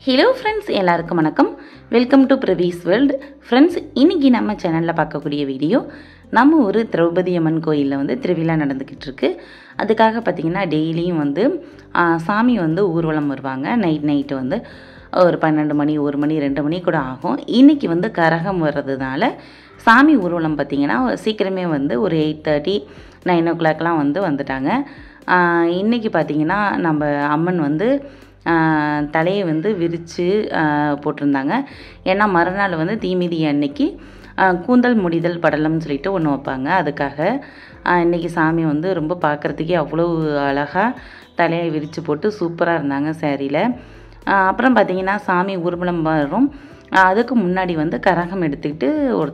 Hello friends, எல்லாருக்கும் வணக்கம். Welcome to பிரவீஸ் வேர்ல்டு. ஃப்ரெண்ட்ஸ், இன்றைக்கி நம்ம சேனலில் பார்க்கக்கூடிய வீடியோ, நம்ம ஒரு திரௌபதி அம்மன் கோயிலில் வந்து திருவிழா நடந்துக்கிட்டு இருக்கு. அதுக்காக பார்த்திங்கன்னா டெய்லியும் வந்து சாமி வந்து ஊர்வலம் வருவாங்க. நைட்டு வந்து ஒரு 12 மணி 1 மணி 2 மணி கூட ஆகும். இன்றைக்கி வந்து கரகம் வர்றதுனால சாமி ஊர்வலம் பார்த்திங்கன்னா சீக்கிரமே வந்து ஒரு 8:30 9 o'clockலாம் வந்துட்டாங்க. இன்றைக்கி பார்த்திங்கன்னா நம்ம அம்மன் வந்து தலையை வந்து விரித்து போட்டிருந்தாங்க. ஏன்னா மறுநாள் வந்து தீமிதி அன்னைக்கு கூந்தல் முடிதல் படலம்னு சொல்லிட்டு ஒன்று வைப்பாங்க. அதுக்காக இன்றைக்கி சாமி வந்து ரொம்ப பார்க்குறதுக்கே அவ்வளோ அழகாக தலையை விரித்து போட்டு சூப்பராக இருந்தாங்க சேரீயில். அப்புறம் பார்த்திங்கன்னா சாமி ஊர்வலம் வரும். அதுக்கு முன்னாடி வந்து கரகம் எடுத்துக்கிட்டு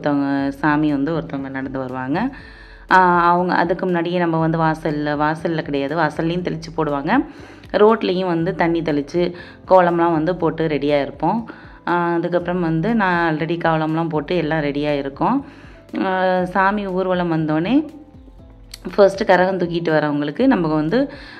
ஒருத்தவங்க நடந்து வருவாங்க. அவங்க அதுக்கு முன்னாடியே நம்ம வந்து வாசலில் கிடையாது, வாசல்லையும் தெளித்து போடுவாங்க. ரோட்லேயும் வந்து தண்ணி தெளித்து கோலம்லாம் வந்து போட்டு ரெடியாக இருப்போம். அதுக்கப்புறம் வந்து நான் ஆல்ரெடி கோலம்லாம் போட்டு எல்லாம் ரெடியாக இருக்கோம். சாமி ஊர்வலம் வந்தோடனே ஃபர்ஸ்ட்டு கரகம் தூக்கிட்டு வரவங்களுக்கு நம்ம வந்து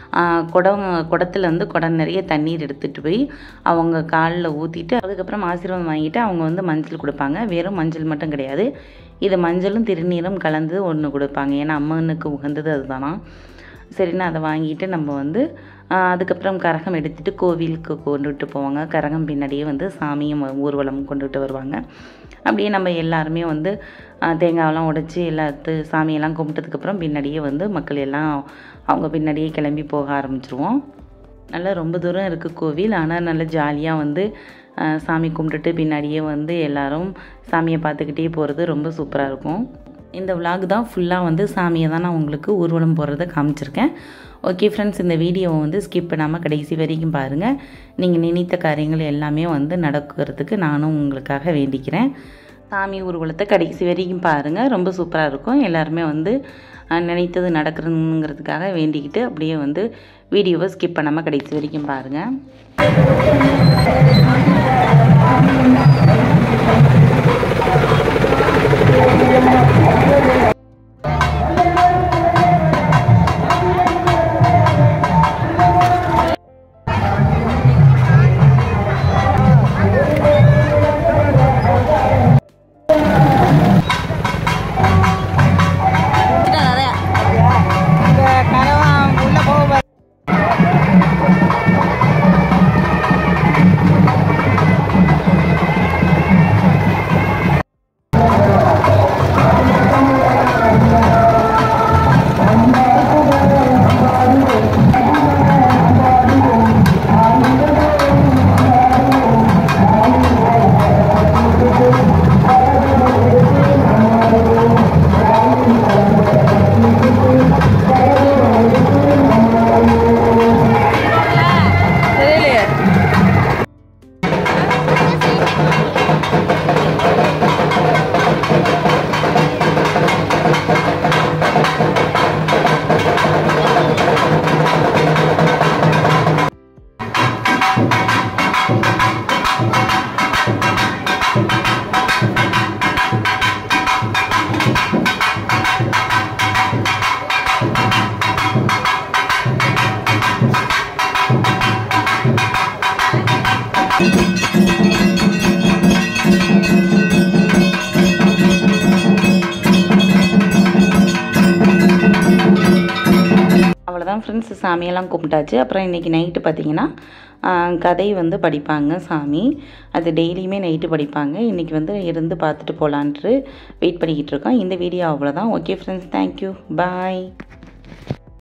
குடத்தில் வந்து குடம் நிறைய தண்ணீர் எடுத்துகிட்டு போய் அவங்க காலில் ஊற்றிட்டு அதுக்கப்புறம் ஆசீர்வாதம் வாங்கிட்டு அவங்க வந்து மஞ்சள் கொடுப்பாங்க. வெறும் மஞ்சள் மட்டும் கிடையாது, இது மஞ்சளும் திருநீரும் கலந்து ஒன்று கொடுப்பாங்க. ஏன்னா அம்மனுக்கு உகந்தது அதுதானா. சரின்னு அதை வாங்கிட்டு நம்ம வந்து அதுக்கப்புறம் கரகம் எடுத்துகிட்டு கோவிலுக்கு கொண்டுட்டு போவாங்க. கரகம் பின்னாடியே வந்து சாமியும் ஊர்வலம் கொண்டுட்டு வருவாங்க. அப்படியே நம்ம எல்லாருமே வந்து தேங்காயெல்லாம் உடைச்சி சாமியெல்லாம் கும்பிட்டதுக்கப்புறம் பின்னாடியே வந்து மக்கள் எல்லாம் அவங்க பின்னாடியே கிளம்பி போக ஆரம்பிச்சிருவோம். நல்லா ரொம்ப தூரம் இருக்குது கோவில், ஆனால் நல்லா ஜாலியாக வந்து சாமி கும்பிட்டுட்டு பின்னாடியே வந்து எல்லோரும் சாமியை பார்த்துக்கிட்டே போகிறது ரொம்ப சூப்பராக இருக்கும். இந்த விலாக் தான் ஃபுல்லாக வந்து சாமியை தான் நான் உங்களுக்கு ஊர்வலம் போகிறத காமிச்சிருக்கேன். ஓகே ஃப்ரெண்ட்ஸ், இந்த வீடியோவை வந்து ஸ்கிப் பண்ணாமல் கடைசி வரைக்கும் பாருங்கள். நீங்கள் நினைத்த காரியங்கள் எல்லாமே வந்து நடக்கிறதுக்கு நானும் உங்களுக்காக வேண்டிக்கிறேன். சாமி ஊர்வலத்தை கடைசி வரைக்கும் பாருங்கள், ரொம்ப சூப்பராக இருக்கும். எல்லாருமே வந்து நினைத்தது நடக்கிறதுங்கிறதுக்காக வேண்டிக்கிட்டு அப்படியே வந்து வீடியோவை ஸ்கிப் பண்ணாமல் கடைசி வரைக்கும் பாருங்கள். அவ்வளோதான் ஃப்ரெண்ட்ஸ், சாமியெல்லாம் கும்பிட்டாச்சு. அப்புறம் இன்றைக்கி நைட்டு பார்த்திங்கன்னா கதை வந்து படிப்பாங்க சாமி. அது டெய்லியுமே நைட்டு படிப்பாங்க. இன்றைக்கி வந்து இருந்து பார்த்துட்டு போகலான்ட்டு வெயிட் பண்ணிக்கிட்டு இருக்கோம். இந்த வீடியோ அவ்வளோதான். ஓகே ஃப்ரெண்ட்ஸ், தேங்க்யூ, பாய்.